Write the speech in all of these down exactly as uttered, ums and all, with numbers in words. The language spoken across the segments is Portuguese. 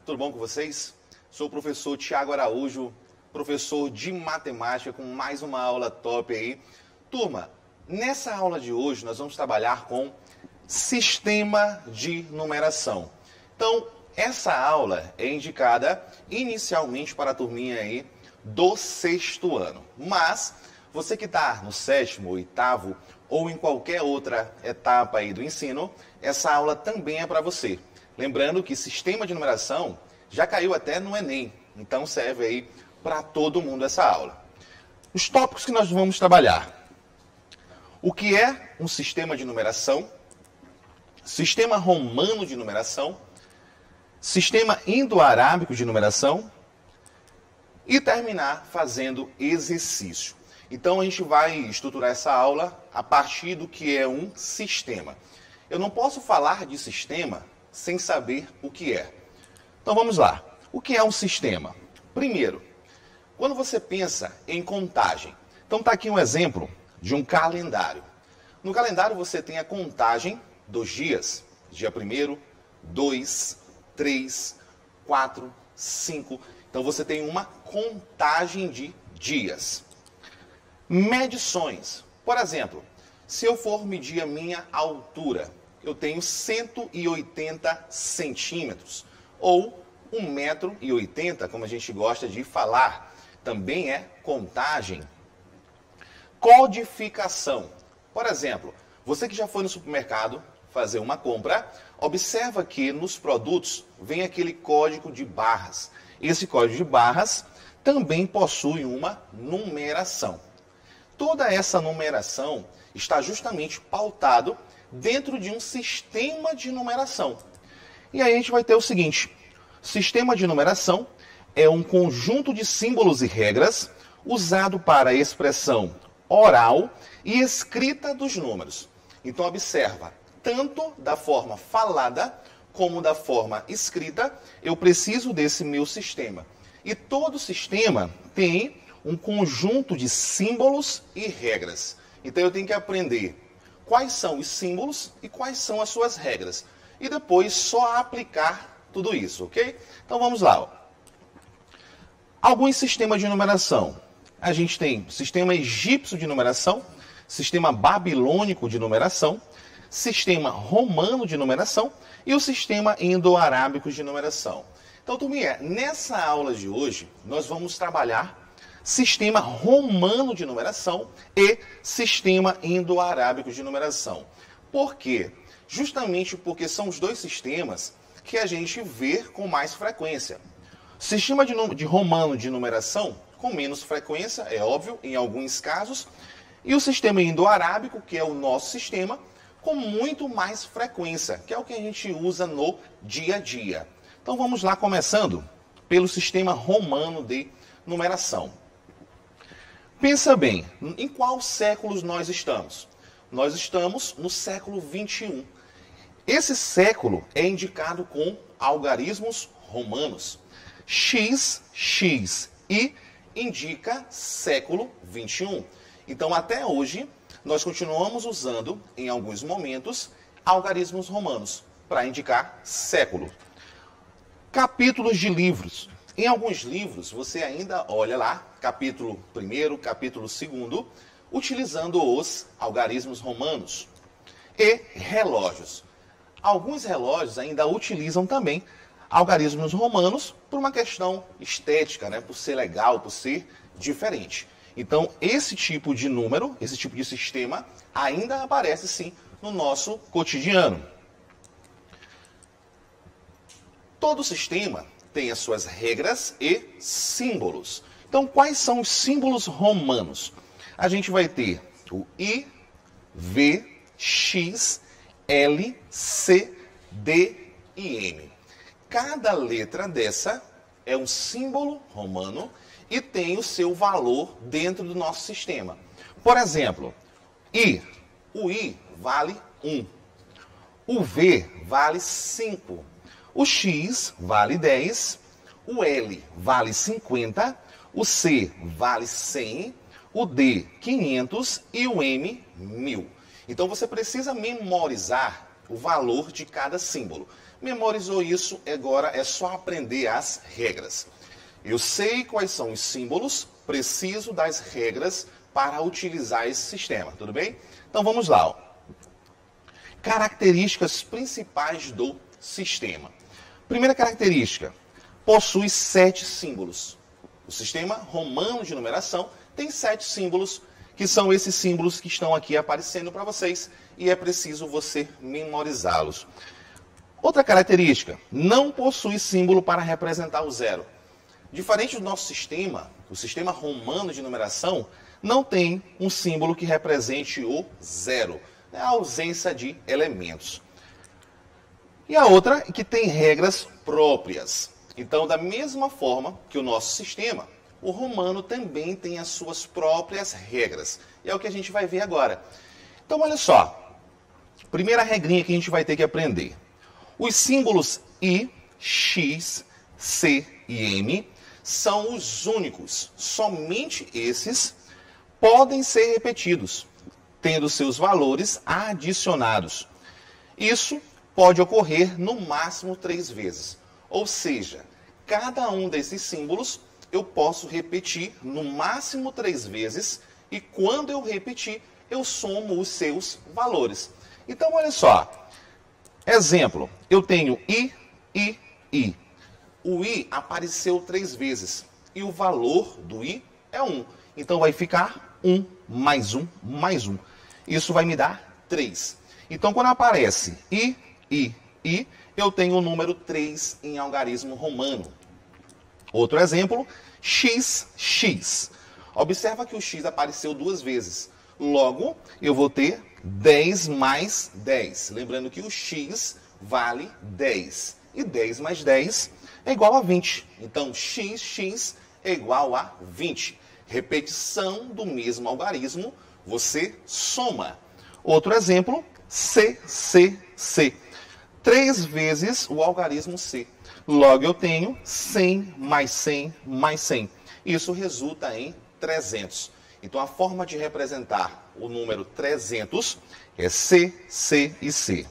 tudo bom com vocês? Sou o professor Tiago Araújo, professor de matemática com mais uma aula top aí. Turma, nessa aula de hoje nós vamos trabalhar com sistema de numeração. Então, essa aula é indicada inicialmente para a turminha aí do sexto ano, mas você que está no sétimo, oitavo ou em qualquer outra etapa aí do ensino, essa aula também é para você. Lembrando que sistema de numeração já caiu até no Enem, então serve aí para todo mundo essa aula. Os tópicos que nós vamos trabalhar: o que é um sistema de numeração, sistema romano de numeração, sistema indo-arábico de numeração e terminar fazendo exercício. Então a gente vai estruturar essa aula a partir do que é um sistema. Eu não posso falar de sistema sem saber o que é. Então vamos lá. O que é um sistema? Primeiro, quando você pensa em contagem. Então está aqui um exemplo de um calendário. No calendário você tem a contagem dos dias. Dia primeiro, dois, três, quatro, cinco. Então você tem uma contagem de dias. Medições. Por exemplo, se eu for medir a minha altura, eu tenho cento e oitenta centímetros, ou um metro e oitenta, como a gente gosta de falar. Também é contagem. Codificação. Por exemplo, você que já foi no supermercado fazer uma compra, observa que nos produtos vem aquele código de barras. Esse código de barras também possui uma numeração. Toda essa numeração está justamente pautado dentro de um sistema de numeração. E aí a gente vai ter o seguinte: sistema de numeração é um conjunto de símbolos e regras usado para a expressão oral e escrita dos números. Então observa, tanto da forma falada como da forma escrita, eu preciso desse meu sistema. E todo sistema tem um conjunto de símbolos e regras. Então eu tenho que aprender quais são os símbolos e quais são as suas regras. E depois só aplicar tudo isso, ok? Então vamos lá. Ó. Alguns sistemas de numeração. A gente tem sistema egípcio de numeração, sistema babilônico de numeração, sistema romano de numeração e o sistema indo-arábico de numeração. Então, turminha, nessa aula de hoje, nós vamos trabalhar sistema romano de numeração e sistema indo-arábico de numeração. Por quê? Justamente porque são os dois sistemas que a gente vê com mais frequência. Sistema de, de romano de numeração, com menos frequência, é óbvio, em alguns casos, e o sistema indo-arábico, que é o nosso sistema, com muito mais frequência, que é o que a gente usa no dia a dia. Então vamos lá, começando pelo sistema romano de numeração. Pensa bem, em qual séculos nós estamos? Nós estamos no século vinte e um. Esse século é indicado com algarismos romanos. X, X, I indica século vinte e um. Então, até hoje, nós continuamos usando, em alguns momentos, algarismos romanos para indicar século. Capítulos de livros. Em alguns livros, você ainda olha lá, capítulo primeiro, capítulo segundo, utilizando os algarismos romanos. E relógios. Alguns relógios ainda utilizam também algarismos romanos por uma questão estética, né? Por ser legal, por ser diferente. Então, esse tipo de número, esse tipo de sistema, ainda aparece sim no nosso cotidiano. Todo sistema tem as suas regras e símbolos. Então, quais são os símbolos romanos? A gente vai ter o I, V, X, L, C, D e M. Cada letra dessa é um símbolo romano e tem o seu valor dentro do nosso sistema. Por exemplo, I. O I vale um. O V vale cinco. O X vale dez. O L vale cinquenta. O C vale cem. O D, quinhentos. E o M, mil. Então você precisa memorizar o valor de cada símbolo. Memorizou isso, agora é só aprender as regras. Eu sei quais são os símbolos, preciso das regras para utilizar esse sistema, tudo bem? Então vamos lá. Ó. Características principais do sistema. Primeira característica, possui sete símbolos. O sistema romano de numeração tem sete símbolos, que são esses símbolos que estão aqui aparecendo para vocês, e é preciso você memorizá-los. Outra característica, não possui símbolo para representar o zero. Diferente do nosso sistema, o sistema romano de numeração não tem um símbolo que represente o zero, é a ausência de elementos. E a outra é que tem regras próprias. Então, da mesma forma que o nosso sistema, o romano também tem as suas próprias regras. E é o que a gente vai ver agora. Então, olha só. Primeira regrinha que a gente vai ter que aprender. Os símbolos I, X, C e M são os únicos. Somente esses podem ser repetidos, tendo seus valores adicionados. Isso pode ocorrer no máximo três vezes. Ou seja, cada um desses símbolos eu posso repetir no máximo três vezes e quando eu repetir, eu somo os seus valores. Então, olha só. Exemplo, eu tenho I, I, I. O I apareceu três vezes e o valor do I é um. Então, vai ficar um mais um mais um. Isso vai me dar três. Então, quando aparece I, I, I, eu tenho o número três em algarismo romano. Outro exemplo, X, X. Observa que o X apareceu duas vezes. Logo, eu vou ter dez mais dez. Lembrando que o X vale dez. E dez mais dez é igual a vinte. Então, X, X é igual a vinte. Repetição do mesmo algarismo, você soma. Outro exemplo, C, C, C. Três vezes o algarismo C. Logo, eu tenho cem mais cem mais cem. Isso resulta em trezentos. Então, a forma de representar o número trezentos é C, C e C.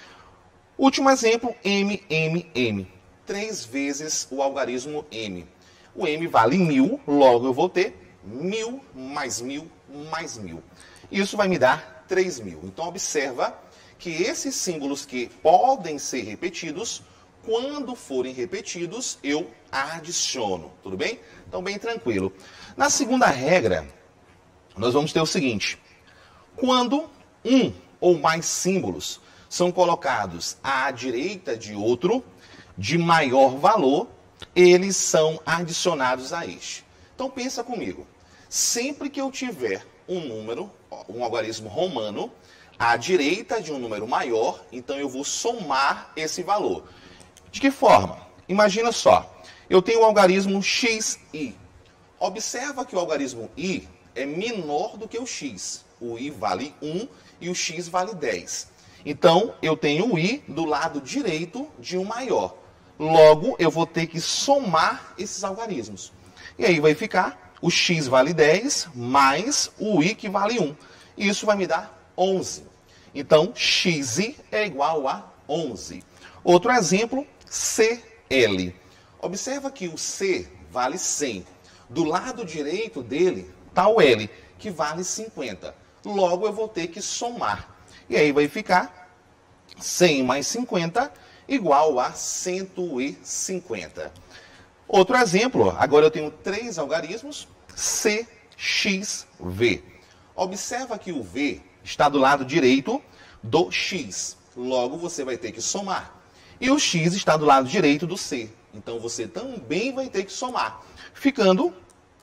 Último exemplo, M, M, M. Três vezes o algarismo M. O M vale mil, logo eu vou ter mil mais mil mais mil. Isso vai me dar três mil. Então, observa que esses símbolos que podem ser repetidos, quando forem repetidos, eu adiciono. Tudo bem? Então, bem tranquilo. Na segunda regra, nós vamos ter o seguinte. Quando um ou mais símbolos são colocados à direita de outro, de maior valor, eles são adicionados a este. Então, pensa comigo. Sempre que eu tiver um número, um algarismo romano, à direita de um número maior, então eu vou somar esse valor. De que forma? Imagina só, eu tenho o algarismo X I. Observa que o algarismo I é menor do que o X. O I vale um e o X vale dez. Então, eu tenho o I do lado direito de um maior. Logo, eu vou ter que somar esses algarismos. E aí vai ficar o X vale dez mais o I que vale um. E isso vai me dar onze. Então, X I é igual a onze. Outro exemplo, C L. Observa que o C vale cem. Do lado direito dele está o L, que vale cinquenta. Logo, eu vou ter que somar. E aí vai ficar cem mais cinquenta igual a cento e cinquenta. Outro exemplo, agora eu tenho três algarismos, C, X, V. Observa que o V está do lado direito do X. Logo, você vai ter que somar. E o X está do lado direito do C. Então, você também vai ter que somar. Ficando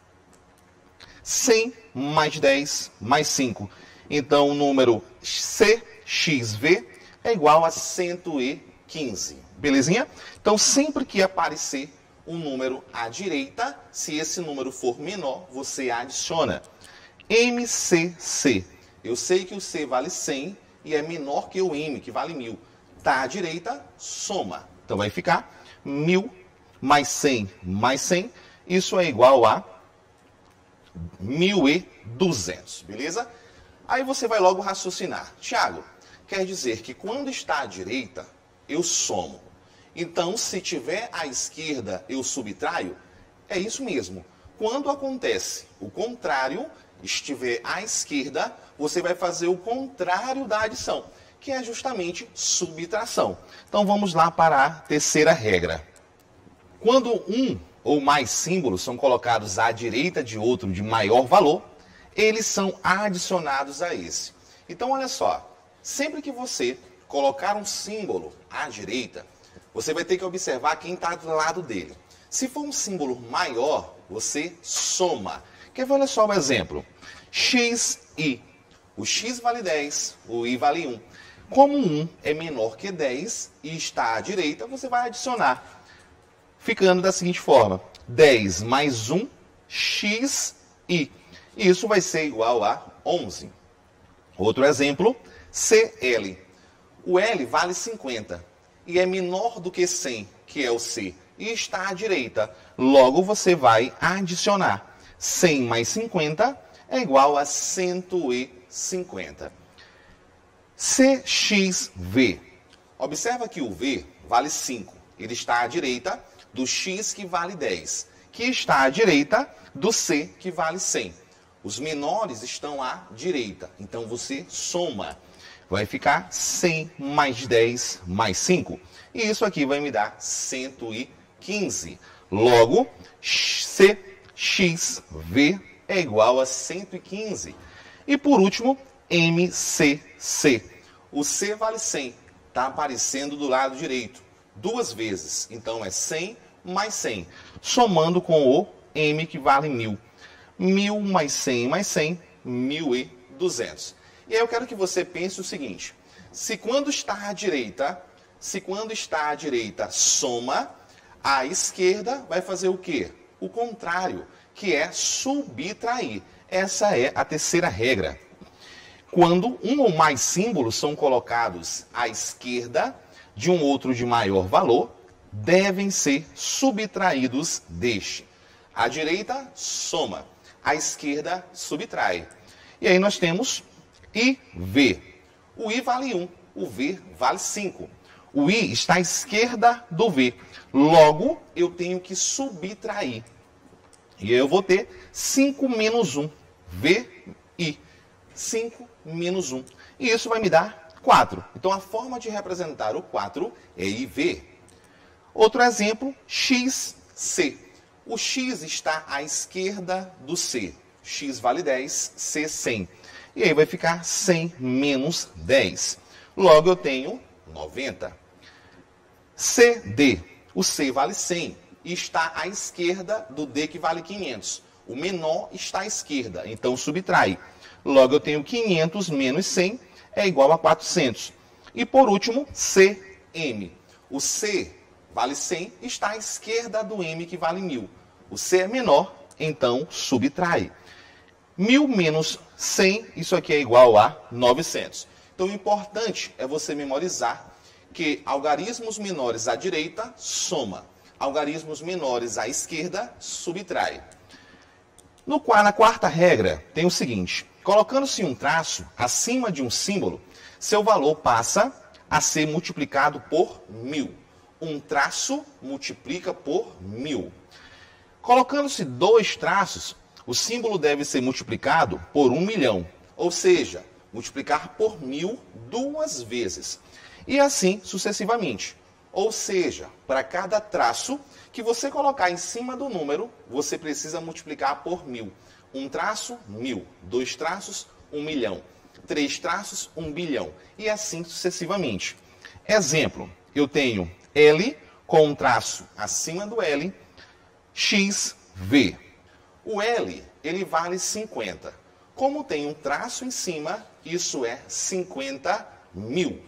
cem mais dez mais cinco. Então, o número C X V é igual a cento e quinze. Belezinha? Então, sempre que aparecer um número à direita, se esse número for menor, você adiciona. M C C. Eu sei que o C vale cem e é menor que o M, que vale mil. Está à direita, soma. Então, vai ficar mil mais cem mais cem. Isso é igual a mil e duzentos. Beleza? Aí você vai logo raciocinar. Tiago, quer dizer que quando está à direita, eu somo. Então, se tiver à esquerda, eu subtraio? É isso mesmo. Quando acontece o contrário, estiver à esquerda, você vai fazer o contrário da adição, que é justamente subtração. Então, vamos lá para a terceira regra. Quando um ou mais símbolos são colocados à direita de outro de maior valor, eles são adicionados a esse. Então, olha só, sempre que você colocar um símbolo à direita, você vai ter que observar quem está do lado dele. Se for um símbolo maior, você soma. Quer ver? Olha só o exemplo. X, I. O X vale dez, o I vale um. Como um é menor que dez e está à direita, você vai adicionar. Ficando da seguinte forma. dez mais um, X, I. Isso vai ser igual a onze. Outro exemplo, C L. O L vale cinquenta e é menor do que cem, que é o C, e está à direita. Logo, você vai adicionar. cem mais cinquenta é igual a cento e cinquenta. C X V. Observa que o V vale cinco. Ele está à direita do X, que vale dez, que está à direita do C, que vale cem. Os menores estão à direita, então você soma. Vai ficar cem mais dez mais cinco. E isso aqui vai me dar cento e quinze. Logo, C X V é igual a cento e quinze. E por último, M C C. O C vale cem. Está aparecendo do lado direito. Duas vezes. Então é cem mais cem. Somando com o M, que vale mil. mil mais cem mais cem, mil e duzentos. E aí eu quero que você pense o seguinte. Se quando está à direita, se quando está à direita soma, a esquerda vai fazer o quê? O contrário, que é subtrair. Essa é a terceira regra. Quando um ou mais símbolos são colocados à esquerda de um outro de maior valor, devem ser subtraídos deste. À direita, soma. À esquerda, subtrai. E aí nós temos I, V. O I vale um, o V vale cinco. O I está à esquerda do V. Logo, eu tenho que subtrair. E eu vou ter cinco menos um. V, I. cinco menos um. E isso vai me dar quatro. Então, a forma de representar o quatro é I V. Outro exemplo, X, C. O X está à esquerda do C. X vale dez, C cem. E aí vai ficar cem menos dez. Logo eu tenho noventa. C D. O C vale cem e está à esquerda do D, que vale quinhentos. O menor está à esquerda, então subtrai. Logo eu tenho quinhentos menos cem é igual a quatrocentos. E por último, C M. O C vale cem e está à esquerda do M, que vale mil. O C é menor, então subtrai. mil menos cem, isso aqui é igual a novecentos. Então, o importante é você memorizar que algarismos menores à direita, soma. Algarismos menores à esquerda, subtrai. No, na quarta regra, tem o seguinte. Colocando-se um traço acima de um símbolo, seu valor passa a ser multiplicado por mil. Um traço multiplica por mil. Colocando-se dois traços, o símbolo deve ser multiplicado por um milhão, ou seja, multiplicar por mil duas vezes. E assim sucessivamente. Ou seja, para cada traço que você colocar em cima do número, você precisa multiplicar por mil. Um traço, mil. Dois traços, um milhão. Três traços, um bilhão. E assim sucessivamente. Exemplo, eu tenho L com um traço acima do L, X, V. O L, ele vale cinquenta. Como tem um traço em cima, isso é cinquenta mil.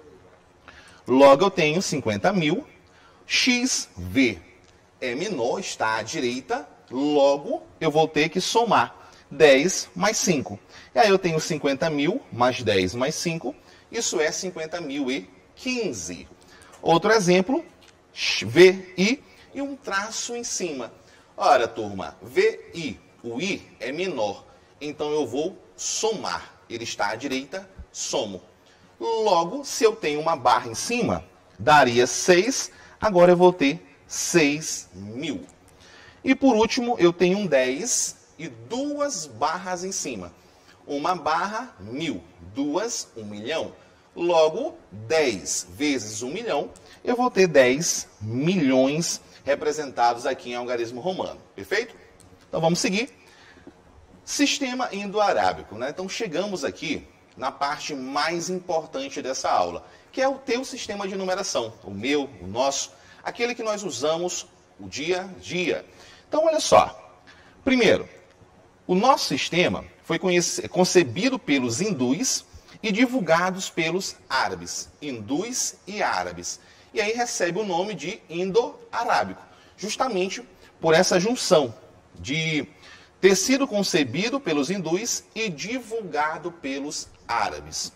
Logo, eu tenho cinquenta mil. X, V é menor, está à direita. Logo, eu vou ter que somar dez mais cinco. E aí eu tenho cinquenta mil mais dez mais cinco. Isso é cinquenta mil e quinze. Outro exemplo, V I e um traço em cima. Ora, turma, V I, o I é menor. Então, eu vou somar. Ele está à direita, somo. Logo, se eu tenho uma barra em cima, daria seis Agora eu vou ter seis mil. E por último, eu tenho um dez e duas barras em cima. Uma barra, mil. Duas, um milhão. Logo, dez vezes um milhão, eu vou ter dez milhões representados aqui em algarismo romano. Perfeito? Então vamos seguir. Sistema indo-arábico, né? Então chegamos aqui na parte mais importante dessa aula, que é o teu sistema de numeração, o meu, o nosso, aquele que nós usamos o dia a dia. Então olha só, primeiro, o nosso sistema foi concebido pelos hindus e divulgados pelos árabes, hindus e árabes. E aí recebe o nome de indo-arábico, justamente por essa junção de ter sido concebido pelos hindus e divulgado pelos árabes.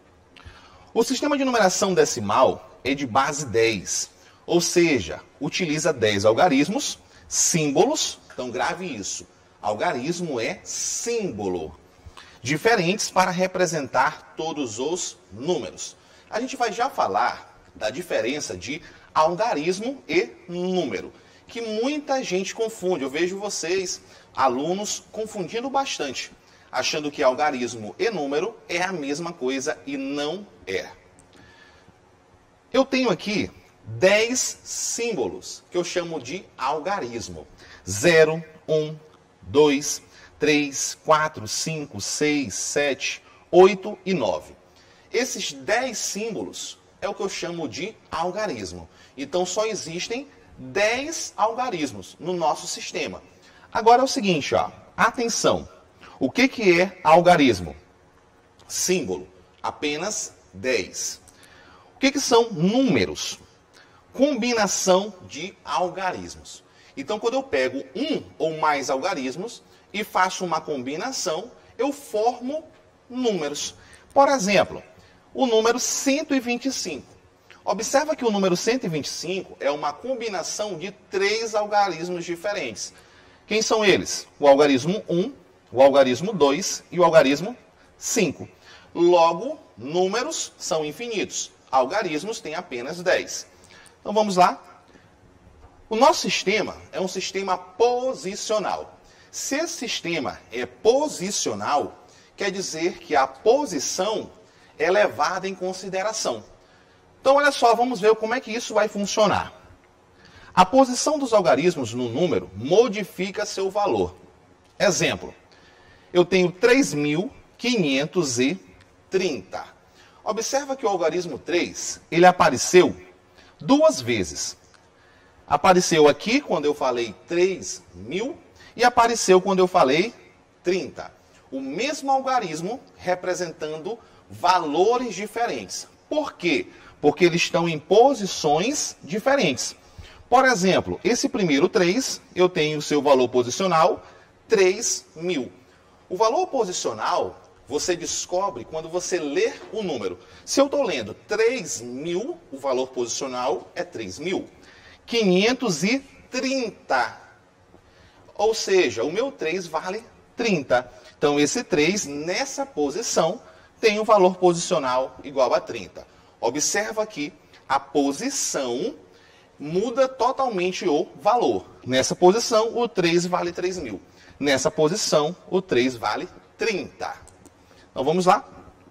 O sistema de numeração decimal é de base dez, ou seja, utiliza dez algarismos, símbolos, então grave isso, algarismo é símbolo, diferentes para representar todos os números. A gente vai já falar da diferença de algarismo e número, que muita gente confunde. Eu vejo vocês, alunos, confundindo bastante, achando que algarismo e número é a mesma coisa e não é. Eu tenho aqui dez símbolos que eu chamo de algarismo. zero, um, dois, três, quatro, cinco, seis, sete, oito e nove. Esses dez símbolos é o que eu chamo de algarismo. Então só existem dez algarismos no nosso sistema. Agora é o seguinte, ó, atenção. O que, que é algarismo? Símbolo, apenas dez. O que, que são números? Combinação de algarismos. Então, quando eu pego um ou mais algarismos e faço uma combinação, eu formo números. Por exemplo, o número cento e vinte e cinco. Observa que o número cento e vinte e cinco é uma combinação de três algarismos diferentes. Quem são eles? O algarismo um, o algarismo dois e o algarismo cinco. Logo, números são infinitos. Algarismos têm apenas dez. Então vamos lá. O nosso sistema é um sistema posicional. Se esse sistema é posicional, quer dizer que a posição é levada em consideração. Então olha só, vamos ver como é que isso vai funcionar. A posição dos algarismos no número modifica seu valor. Exemplo, eu tenho três mil quinhentos e trinta. Observa que o algarismo três, ele apareceu duas vezes. Apareceu aqui quando eu falei três mil e apareceu quando eu falei trinta. O mesmo algarismo representando valores diferentes. Por quê? Porque eles estão em posições diferentes. Por exemplo, esse primeiro três, eu tenho o seu valor posicional três mil. O valor posicional você descobre quando você lê o número. Se eu estou lendo três mil, o valor posicional é três mil. quinhentos e trinta. Ou seja, o meu três vale trinta. Então, esse três, nessa posição, tem um valor posicional igual a trinta. Observa aqui, a posição muda totalmente o valor. Nessa posição, o três vale três mil. Nessa posição, o três vale trinta. Então, vamos lá.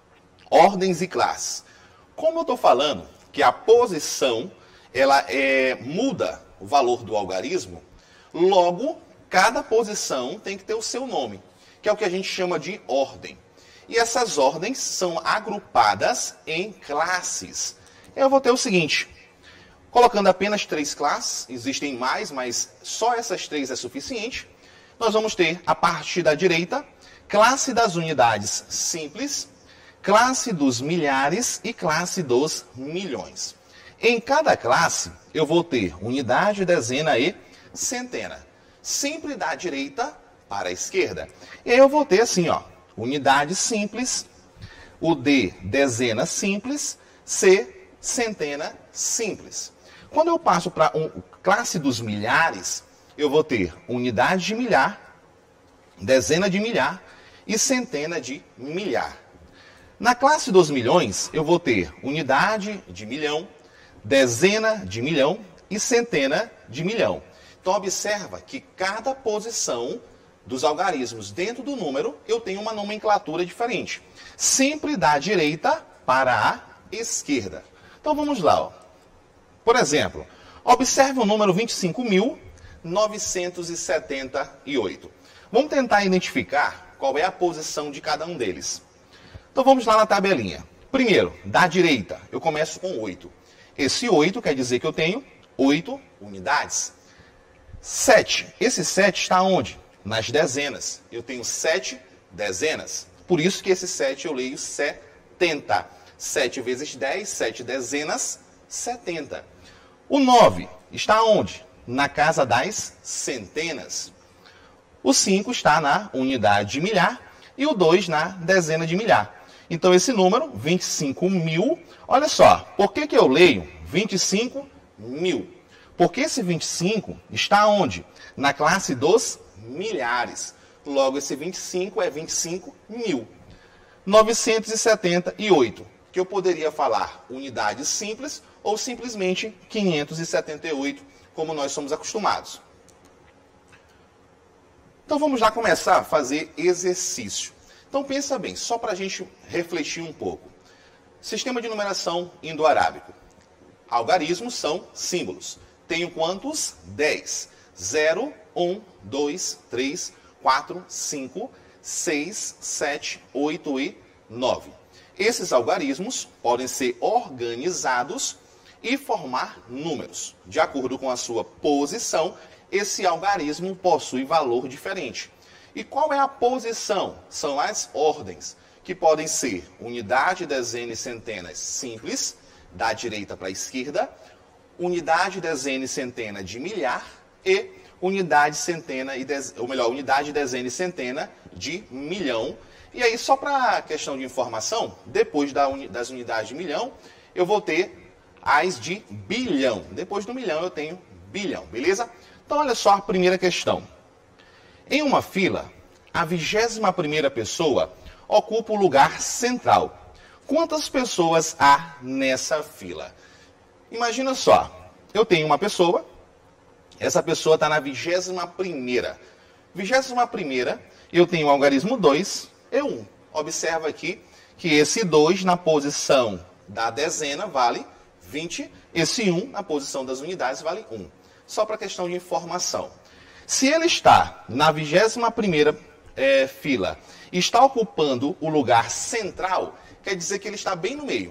Ordens e classes. Como eu estou falando que a posição ela é, muda o valor do algarismo, logo, cada posição tem que ter o seu nome, que é o que a gente chama de ordem. E essas ordens são agrupadas em classes. Eu vou ter o seguinte, colocando apenas três classes, existem mais, mas só essas três é suficiente. Nós vamos ter, a partir da direita, classe das unidades simples, classe dos milhares e classe dos milhões. Em cada classe, eu vou ter unidade, dezena e centena. Sempre da direita para a esquerda. E aí eu vou ter assim, ó, unidade simples, o D, dezena simples, C, centena simples. Quando eu passo para a um, classe dos milhares, eu vou ter unidade de milhar, dezena de milhar e centena de milhar. Na classe dos milhões, eu vou ter unidade de milhão, dezena de milhão e centena de milhão. Então, observa que cada posição dos algarismos dentro do número, eu tenho uma nomenclatura diferente. Sempre da direita para a esquerda. Então, vamos lá. Ó. Por exemplo, observe o número vinte e cinco mil novecentos e setenta e oito. Vamos tentar identificar qual é a posição de cada um deles. Então, vamos lá na tabelinha. Primeiro, da direita, eu começo com oito. Esse oito quer dizer que eu tenho oito unidades. sete. Esse sete está onde? Nas dezenas. Eu tenho sete dezenas. Por isso que esse sete eu leio setenta. sete vezes dez, sete dezenas, setenta. O nove está onde? Na casa das centenas. O cinco está na unidade de milhar e o dois na dezena de milhar. Então, esse número, vinte e cinco mil, olha só, por que que eu leio vinte e cinco mil? Porque esse vinte e cinco está onde? Na classe dos milhares. Logo, esse vinte e cinco é vinte e cinco mil. novecentos e setenta e oito, que eu poderia falar unidade simples ou simplesmente quinhentos e setenta e oito, como nós somos acostumados. Então, vamos lá começar a fazer exercício. Então, pensa bem, só para a gente refletir um pouco. Sistema de numeração indo-arábico. Algarismos são símbolos. Tenho quantos? dez. zero, um, dois, três, quatro, cinco, seis, sete, oito e nove. Esses algarismos podem ser organizados e formar números. De acordo com a sua posição, esse algarismo possui valor diferente. E qual é a posição? São as ordens, que podem ser unidade, dezena e centenas simples, da direita para a esquerda, unidade, dezena e centena de milhar e unidade, centena e dez... ou melhor, unidade, dezena e centena de milhão. E aí, só para questão de informação, depois da uni... das unidades de milhão, eu vou ter as de bilhão. Depois do milhão eu tenho bilhão, beleza? Então, olha só a primeira questão. Em uma fila, a vigésima primeira pessoa ocupa o lugar central. Quantas pessoas há nessa fila? Imagina só, eu tenho uma pessoa, essa pessoa está na vigésima primeira. Vigésima primeira, eu tenho o algarismo dois e um. Observa aqui que esse dois na posição da dezena vale vinte, esse um na posição das unidades vale um. Só para questão de informação. Se ele está na vigésima primeira é, fila e está ocupando o lugar central, quer dizer que ele está bem no meio.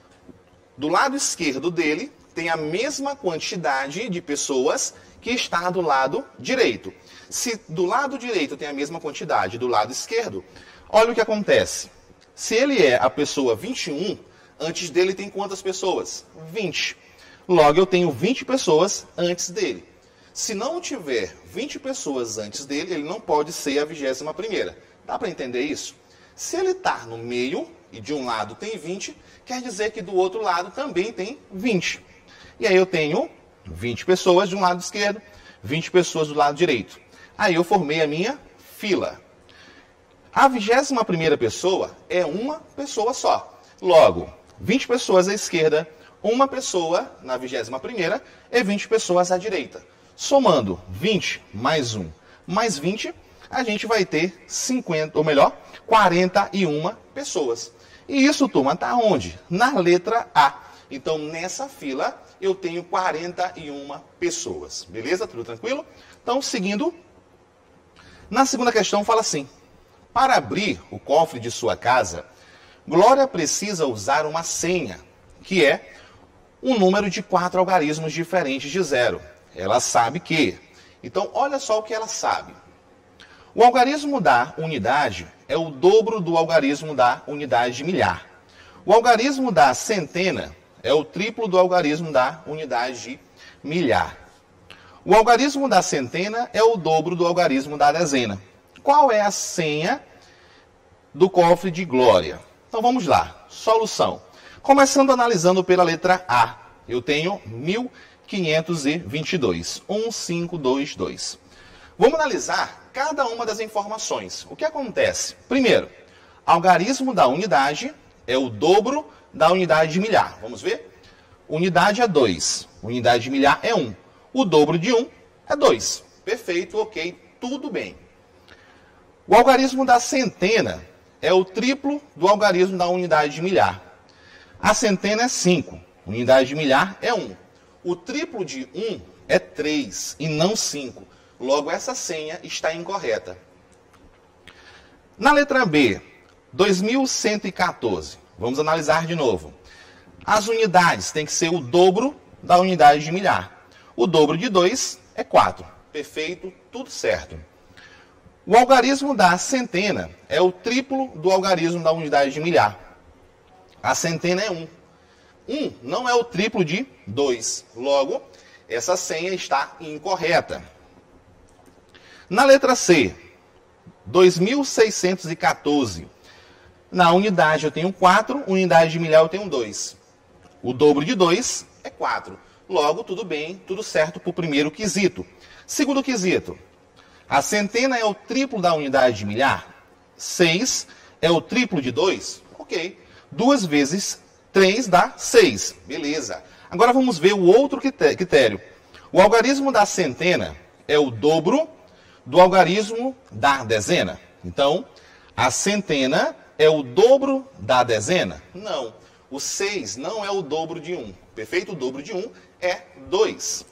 Do lado esquerdo dele tem a mesma quantidade de pessoas que está do lado direito. Se do lado direito tem a mesma quantidade do lado esquerdo, olha o que acontece. Se ele é a pessoa vinte e um, antes dele tem quantas pessoas? vinte. Logo, eu tenho vinte pessoas antes dele. Se não tiver vinte pessoas antes dele, ele não pode ser a vigésima primeira. Dá para entender isso? Se ele está no meio, e de um lado tem vinte, quer dizer que do outro lado também tem vinte. E aí eu tenho vinte pessoas de um lado esquerdo, vinte pessoas do lado direito. Aí eu formei a minha fila. A vigésima primeira pessoa é uma pessoa só. Logo, vinte pessoas à esquerda, uma pessoa na vigésima primeira e vinte pessoas à direita. Somando vinte mais um mais vinte, a gente vai ter cinquenta, ou melhor, quarenta e uma pessoas. E isso, turma, está onde? Na letra A. Então, nessa fila, eu tenho quarenta e uma pessoas. Beleza? Tudo tranquilo? Então, seguindo, na segunda questão fala assim: para abrir o cofre de sua casa, Glória precisa usar uma senha, que é um número de quatro algarismos diferentes de zero. Ela sabe que... Então, olha só o que ela sabe. O algarismo da unidade é o dobro do algarismo da unidade de milhar. O algarismo da centena é o triplo do algarismo da unidade de milhar. O algarismo da centena é o dobro do algarismo da dezena. Qual é a senha do cofre de Glória? Então vamos lá. Solução. Começando analisando pela letra A. Eu tenho mil quinhentos e vinte e dois. um, cinco, dois, dois. Vamos analisar cada uma das informações. O que acontece? Primeiro, algarismo da unidade é o dobro da unidade de milhar. Vamos ver? Unidade é dois. Unidade de milhar é um. O dobro de um é dois. Perfeito, ok, tudo bem. O algarismo da centena é o triplo do algarismo da unidade de milhar. A centena é cinco. Unidade de milhar é um. O triplo de um é três e não cinco. Logo, essa senha está incorreta. Na letra B, dois mil cento e quatorze. Vamos analisar de novo. As unidades têm que ser o dobro da unidade de milhar. O dobro de dois é quatro. Perfeito, tudo certo. O algarismo da centena é o triplo do algarismo da unidade de milhar. A centena é um. um não é o triplo de dois. Logo, essa senha está incorreta. Na letra C, dois mil seiscentos e quatorze. Na unidade eu tenho quatro, unidade de milhar eu tenho dois. O dobro de dois é quatro. Logo, tudo bem, tudo certo para o primeiro quesito. Segundo quesito, a centena é o triplo da unidade de milhar? seis é o triplo de dois? Ok. duas vezes três dá seis. Beleza. Agora vamos ver o outro critério. O algarismo da centena é o dobro do algarismo da dezena. Então, a centena é o dobro da dezena? Não. O seis não é o dobro de um. Perfeito? O dobro de um é dois.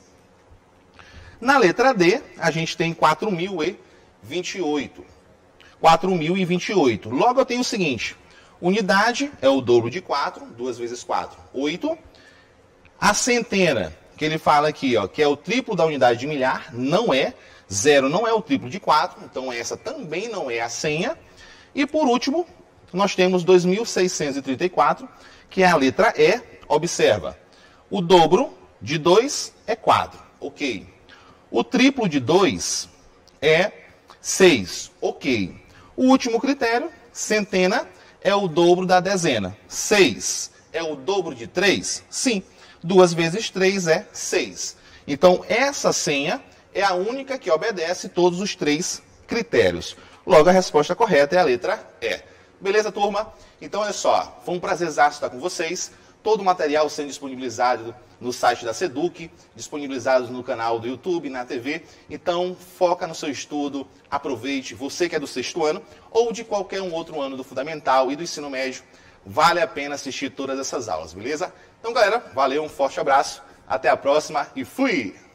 Na letra D, a gente tem quatro mil e vinte e oito. quatro mil e vinte e oito. Logo eu tenho o seguinte. Unidade é o dobro de quatro. duas vezes quatro, oito. A centena, que ele fala aqui, ó, que é o triplo da unidade de milhar, não é. zero não é o triplo de quatro. Então essa também não é a senha. E por último, nós temos dois mil seiscentos e trinta e quatro, que é a letra E. Observa. O dobro de dois é quatro. Ok. O triplo de dois é seis. Ok. O último critério, centena, é o dobro da dezena. seis é o dobro de três? Sim. duas vezes três é seis. Então, essa senha é a única que obedece todos os três critérios. Logo, a resposta correta é a letra E. Beleza, turma? Então, olha só. Foi um prazerzaço estar com vocês. Todo o material sendo disponibilizado no site da Seduc, disponibilizado no canal do YouTube, na T V. Então, foca no seu estudo, aproveite. Você que é do sexto ano ou de qualquer um outro ano do Fundamental e do Ensino Médio, vale a pena assistir todas essas aulas, beleza? Então, galera, valeu, um forte abraço, até a próxima e fui!